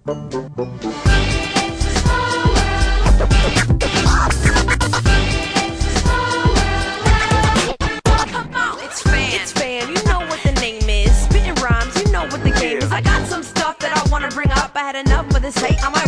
It's Fan, you know what the name is. Spitting rhymes, you know what the game is. I got some stuff that I wanna bring up. I had enough of this hate.